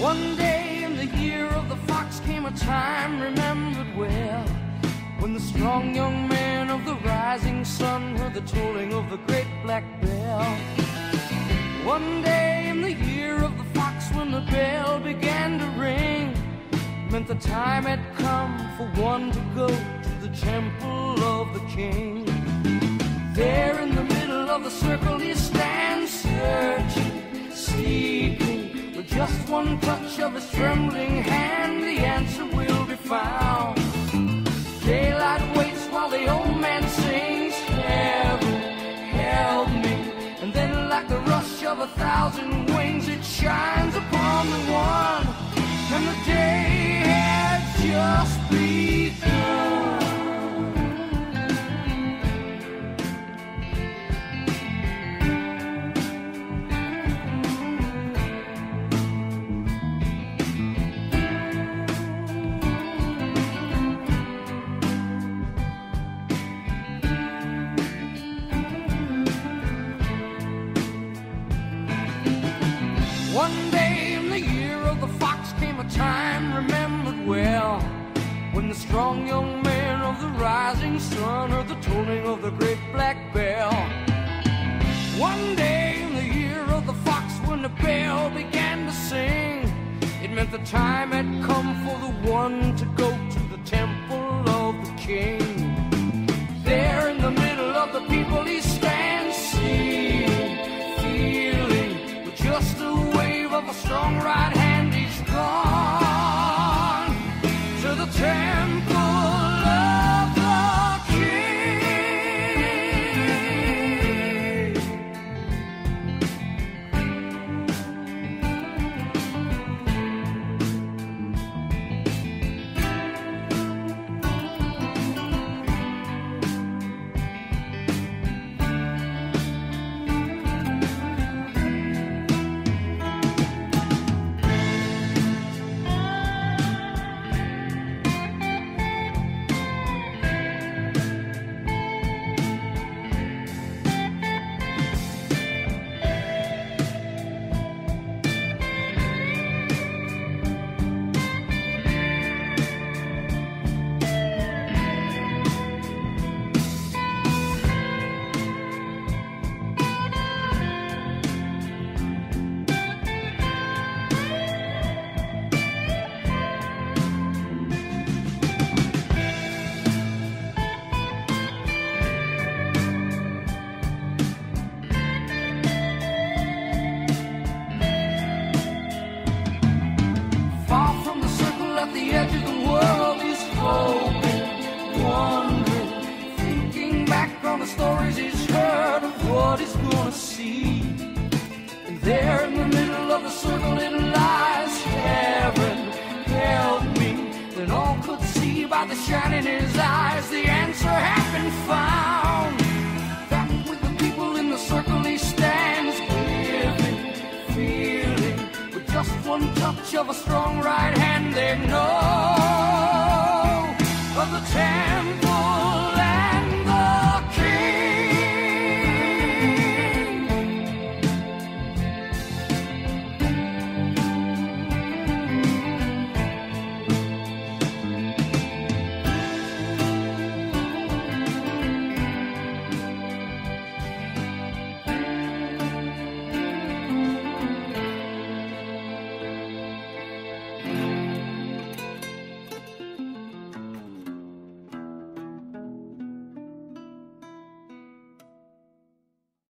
One day in the year of the fox came a time remembered well, when the strong young man of the rising sun heard the tolling of the great black bell. One day in the year of the fox, when the bell began to ring, meant the time had come for one to go to the temple of the king. There in the middle of the circle he stands, searching, seeking. With just one touch of his trembling hand, the answer will be found. Daylight waits while the old man sings, heaven, help me. And then like the rush of 1,000 wings, it shines upon the one, and the day had just begun. One day in the year of the fox came a time remembered well, when the strong young man of the rising sun heard the tolling of the great black bell. One day in the year of the fox, when the bell began to sing, it meant the time had come for the one to go to the temple of the king. There in the middle of the people he stands, seeing, feeling, with just a wave of a strong right hand, he's gone to the temple of the edge of the world, he's hoping, wondering, thinking back on the stories he's heard of what he's gonna see. And there in the middle of the circle it lies, heaven, help me. Then all could see by the shine in his eyes, the answer had been found. That with the people in the circle he stands, giving, feeling, with just one touch of a strong right hand, they know of the temple